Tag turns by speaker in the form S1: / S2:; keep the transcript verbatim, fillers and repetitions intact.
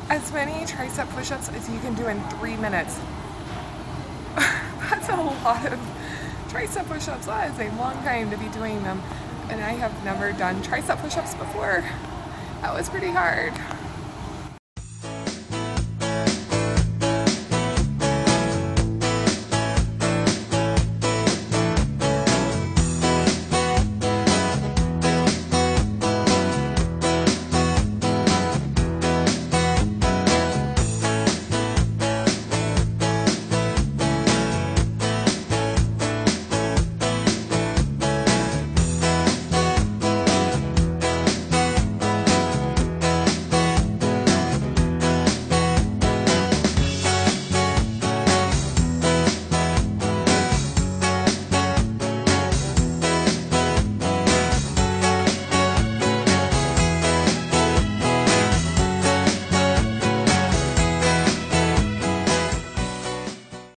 S1: as many tricep push-ups as you can do in three minutes. That's a lot of tricep push-ups. That is a long time to be doing them. And I have never done tricep push-ups before. That was pretty hard.